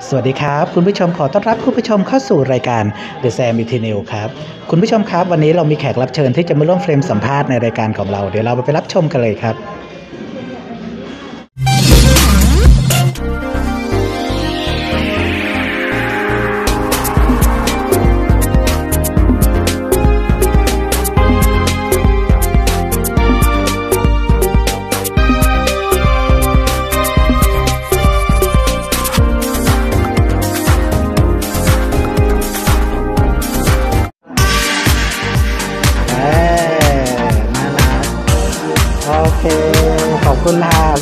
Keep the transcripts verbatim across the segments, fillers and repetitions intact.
สวัสดีครับคุณผู้ชมขอต้อนรับคุณผู้ชมเข้าสู่รายการ The Sam Eternal ครับคุณผู้ชมครับวันนี้เรามีแขกรับเชิญที่จะมาร่วมเฟรมสัมภาษณ์ในรายการของเราเดี๋ยวเราไปรับชมกันเลยครับโอเคขอบคุณค่ะ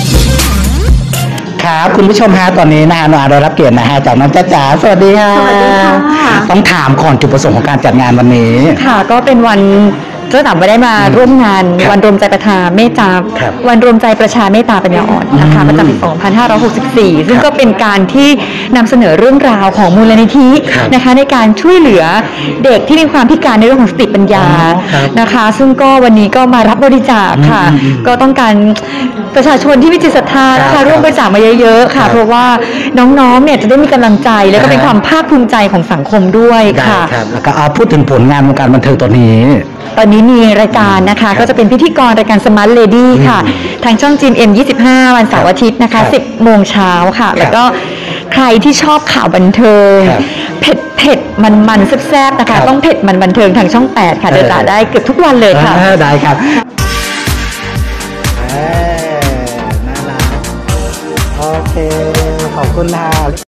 ครับคุณผู้ชมฮะตอนนี้นะฮะหนูอาได้รับเกียรตินะฮะจากน้องจ๊ะจ๋าสวัสดีค่ะสวัสดีค่ะต้องถามก่อนจุดประสงค์ของการจัดงานวันนี้ค่ะก็เป็นวันเจ้าต่ำไม่ได้มาร่วมงานวันรวมใจประชาเมตตาวันรวมใจประชาเมตตาปัญญาอ่อนนะคะประจำปี สองพันห้าร้อยหกสิบสี่ ซึ่งก็เป็นการที่นำเสนอเรื่องราวของมูลนิธินะคะในการช่วยเหลือเด็กที่มีความพิการในเรื่องของสติปัญญานะคะซึ่งก็วันนี้ก็มารับบริจาคค่ะก็ต้องการประชาชนที่มีจิตศรัทธานะคะร่วมบริจาคมาเยอะๆค่ะเพราะว่าน้องๆเนี่ยจะได้มีกำลังใจและก็เป็นความภาคภูมิใจของสังคมด้วยค่ะแล้วก็พูดถึงผลงานวงการบันเทิงตอนนี้ตอนนี้มีรายการนะคะก็จะเป็นพิธีกรรายการ Smart Lady ค่ะทางช่องจีม เอ็ม ยี่สิบห้า วันเสาร์อาทิตย์นะคะ สิบโมงเช้าค่ะแล้วก็ใครที่ชอบข่าวบันเทิงเผ็ดเผ็ดมันมันแซ่บๆนะคะต้องเผ็ดมันบันเทิงทางช่องแปดค่ะจะได้เกือบทุกวันเลยค่ะได้ครับน่ารักโอเคขอบคุณค่ะ